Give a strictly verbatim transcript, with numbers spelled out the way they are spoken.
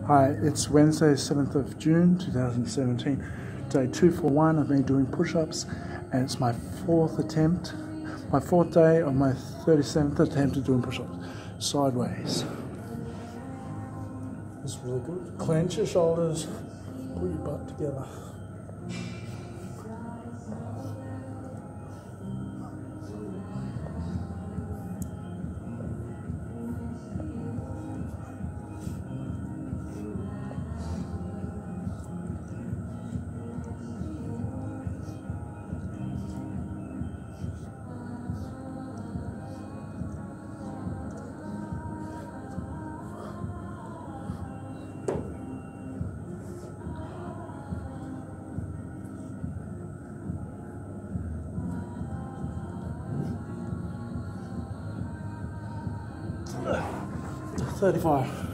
Hi, it's Wednesday, seventh of June two thousand seventeen, day two forty-one of me doing push-ups, and it's my fourth attempt, my fourth day of my thirty-seventh attempt at doing push-ups, sideways. It's really good. Clench your shoulders, pull your butt together. thirty-five.